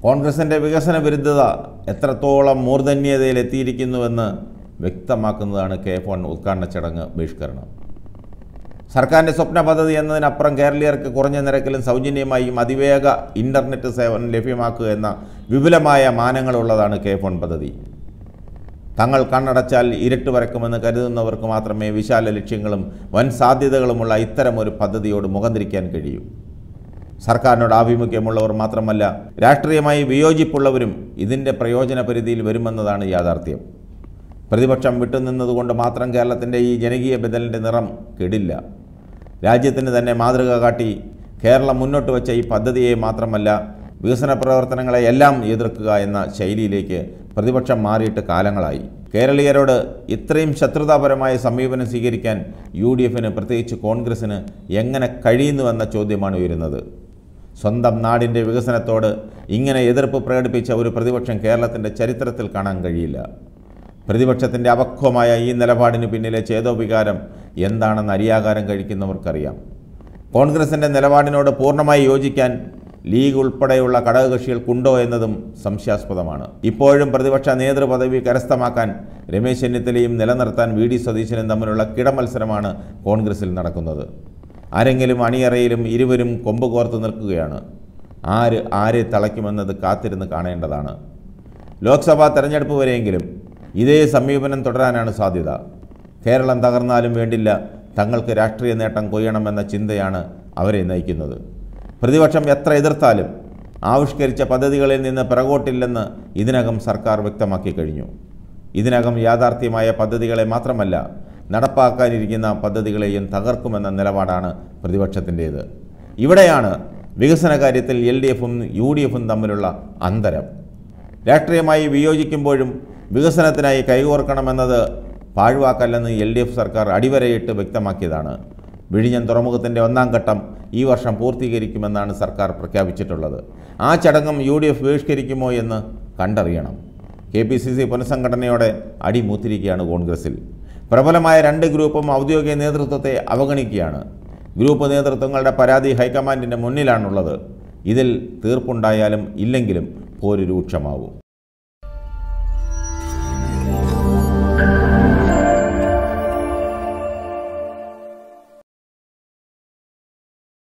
കോൺഗ്രസിൻ്റെ വികസന വിരുദ്ധത എത്രത്തോളം മൂർധന്യതയിലെത്തിയിരിക്കുന്നുവെന്ന് വ്യക്തമാക്കുന്നതാണ് K-Phone ഉദ്ഘാടന ചടങ്ങ് ബഹിഷ്കരണം. സർക്കാരിൻ്റെ സ്വപ്ന പദ്ധതി എന്നതിനപ്പുറം കേരളീയർക്ക് കുറഞ്ഞ നിരക്കിലും സൗജന്യമായും അതിവേഗ ഇൻ്റർനെറ്റ് സേവനം ലഭ്യമാക്കുക എന്ന വിപുലമായ മാനങ്ങളുള്ളതാണ് K-Phone പദ്ധതി. തങ്ങൾ കണ്ണടച്ചാൽ ഇരുട്ട് വരക്കുമെന്ന് കരുതുന്നവർക്ക് മാത്രമേ വിശാല ലക്ഷ്യങ്ങളും വൻ സാധ്യതകളുമുള്ള ഇത്തരമൊരു പദ്ധതിയോട് മുഖം തിരിക്കാൻ കഴിയൂ. സർക്കാരിനോട് ആഭിമുഖ്യമുള്ളവർ മാത്രമല്ല, രാഷ്ട്രീയമായി വിയോജിപ്പുള്ളവരും ഇതിൻ്റെ പ്രയോജന പരിധിയിൽ വരുമെന്നതാണ് യാഥാർത്ഥ്യം. പ്രതിപക്ഷം വിട്ടുനിന്നതുകൊണ്ട് മാത്രം കേരളത്തിൻ്റെ ഈ ജനകീയ ബദലിൻ്റെ നിറം കെടില്ല. രാജ്യത്തിന് തന്നെ മാതൃക കാട്ടി കേരളം മുന്നോട്ട് വച്ച ഈ പദ്ധതിയെ മാത്രമല്ല, വികസന പ്രവർത്തനങ്ങളെ എല്ലാം എതിർക്കുക എന്ന ശൈലിയിലേക്ക് പ്രതിപക്ഷം മാറിയിട്ട് കാലങ്ങളായി. കേരളീയരോട് ഇത്രയും ശത്രുതാപരമായ സമീപനം സ്വീകരിക്കാൻ UDF-ന്, പ്രത്യേകിച്ച് കോൺഗ്രസിന് എങ്ങനെ കഴിയുന്നുവെന്ന ചോദ്യമാണ് ഉയരുന്നത്. സ്വന്തം നാടിൻ്റെ വികസനത്തോട് ഇങ്ങനെ എതിർപ്പ് പ്രകടിപ്പിച്ച ഒരു പ്രതിപക്ഷം കേരളത്തിൻ്റെ ചരിത്രത്തിൽ കാണാൻ കഴിയില്ല. പ്രതിപക്ഷത്തിൻ്റെ അപക്വമായ ഈ നിലപാടിന് പിന്നിലെ ചേതോവികാരം എന്താണെന്ന് അരിയാകാരം കഴിക്കുന്നവർക്കറിയാം. കോൺഗ്രസിൻ്റെ നിലപാടിനോട് പൂർണ്ണമായി യോജിക്കാൻ ലീഗ് ഉൾപ്പെടെയുള്ള ഘടകകക്ഷികൾക്കുണ്ടോ എന്നതും സംശയാസ്പദമാണ്. ഇപ്പോഴും പ്രതിപക്ഷ നേതൃപദവി കരസ്ഥമാക്കാൻ രമേശ് ചെന്നിത്തലയും നിലനിർത്താൻ VD സതീശനും തമ്മിലുള്ള കിടമത്സരമാണ് കോൺഗ്രസിൽ നടക്കുന്നത്. ആരെങ്കിലും അണിയറയിലും ഇരുവരും കൊമ്പ് കോർത്ത് നിൽക്കുകയാണ്. ആരെ തളയ്ക്കുമെന്നത് കാത്തിരുന്ന് കാണേണ്ടതാണ്. ലോക്സഭാ തെരഞ്ഞെടുപ്പ് വരെയെങ്കിലും ഇതേ സമീപനം തുടരാനാണ് സാധ്യത. കേരളം തകർന്നാലും വേണ്ടില്ല, തങ്ങൾക്ക് രാഷ്ട്രീയ നേട്ടം കൊയ്യണമെന്ന ചിന്തയാണ് അവരെ നയിക്കുന്നത്. പ്രതിപക്ഷം എത്ര എതിർത്താലും ആവിഷ്കരിച്ച പദ്ധതികളിൽ നിന്ന് പിറകോട്ടില്ലെന്ന് ഇതിനകം സർക്കാർ വ്യക്തമാക്കി കഴിഞ്ഞു. ഇതിനകം യാഥാർത്ഥ്യമായ പദ്ധതികളെ മാത്രമല്ല, നടപ്പാക്കാനിരിക്കുന്ന പദ്ധതികളെയും തകർക്കുമെന്ന നിലപാടാണ് പ്രതിപക്ഷത്തിൻ്റേത്. ഇവിടെയാണ് വികസന കാര്യത്തിൽ LDF-ഉം UDF-ഉം തമ്മിലുള്ള അന്തരം. രാഷ്ട്രീയമായി വിയോജിക്കുമ്പോഴും വികസനത്തിനായി കൈകോർക്കണമെന്നത് പാഴ്വാക്കല്ലെന്ന് LDF സർക്കാർ അടിവരയിട്ട് വ്യക്തമാക്കിയതാണ്. വിഴിഞ്ഞം തുറമുഖത്തിൻ്റെ 1ാം ഘട്ടം ഈ വർഷം പൂർത്തീകരിക്കുമെന്നാണ് സർക്കാർ പ്രഖ്യാപിച്ചിട്ടുള്ളത്. ആ ചടങ്ങും UDF ബഹിഷ്കരിക്കുമോ എന്ന് കണ്ടറിയണം. KPCC പുനഃസംഘടനയോടെ അടിമൂത്തിരിക്കുകയാണ് കോൺഗ്രസിൽ. പ്രബലമായ 2 ഗ്രൂപ്പും ഔദ്യോഗിക നേതൃത്വത്തെ അവഗണിക്കുകയാണ്. ഗ്രൂപ്പ് നേതൃത്വങ്ങളുടെ പരാതി ഹൈക്കമാൻഡിൻ്റെ മുന്നിലാണുള്ളത്. ഇതിൽ തീർപ്പുണ്ടായാലും ഇല്ലെങ്കിലും പോര് രൂക്ഷമാവും.